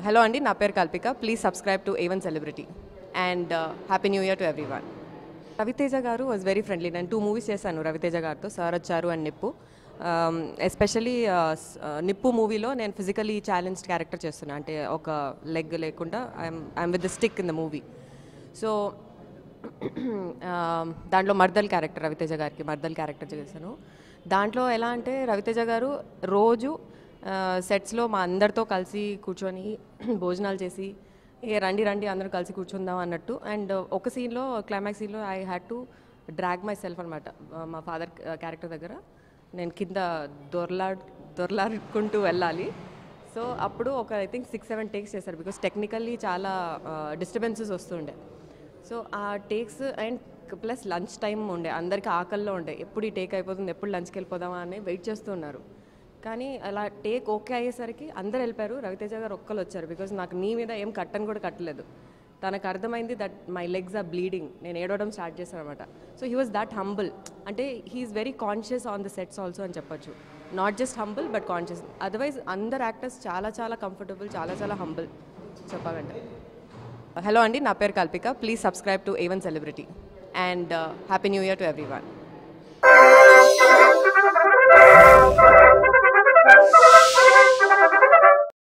Hello Andy, na peru Kalpika. Please subscribe to A1 Celebrity and Happy New Year to everyone. Raviteja garu was very friendly. నేను 2 movies చేశాను Raviteja గారితో, sir వచ్చారు and నిప్పు. Especially నిప్పు మూవీలో నేను physically challenged character చేస్తున్నా, అంటే ఒక లెగ్ లేకుండా I'm with the stick in the movie. So దాంట్లో మర్దల్ క్యారెక్టర్, రవితేజ గారికి మర్దల్ క్యారెక్టర్ చేశాను. దాంట్లో ఎలా అంటే రవితేజ గారు రోజు సెట్స్లో మా అందరితో కలిసి కూర్చొని భోజనాలు చేసి రండి రండి అందరూ కలిసి కూర్చుందాం అన్నట్టు. అండ్ ఒక సీన్లో, క్లైమాక్స్ సీన్లో I had to drag myself అనమాట. మా ఫాదర్ క్యారెక్టర్ దగ్గర నేను కింద దొరలాడుకుంటూ వెళ్ళాలి. సో అప్పుడు ఒక ఐ థింక్ 6-7 టేక్స్ చేశారు, బికాస్ టెక్నికల్లీ చాలా డిస్టర్బెన్సెస్ వస్తుండే. సో ఆ takes and plus lunch time ఉండే, అందరికీ ఆకల్లో ఉండే, ఎప్పుడు ఈ టేక్ అయిపోతుంది, ఎప్పుడు లంచ్కి వెళ్ళిపోదామా అని వెయిట్ చేస్తున్నారు. కానీ అలా టేక్ ఓకే అయ్యేసరికి అందరు వెళ్ళిపోయారు, రవితేజ గారు ఒక్కరు వచ్చారు. బికాజ్ నాకు నీ మీద ఏం కట్టని కూడా కట్టలేదు. తనకు అర్థమైంది that my legs are bleeding, నేను ఏడవడం స్టార్ట్ చేశాను అనమాట. So he was that humble, అంటే he's very conscious on the sets also అని చెప్పొచ్చు. Not just humble but conscious. Otherwise అందరు యాక్టర్స్ చాలా చాలా కంఫర్టబుల్, చాలా చాలా హంబుల్ చెప్పాలంటే. హలో అండి, నా పేరు Kalpika. Please subscribe to A1 Celebrity and Happy New Year to everyone.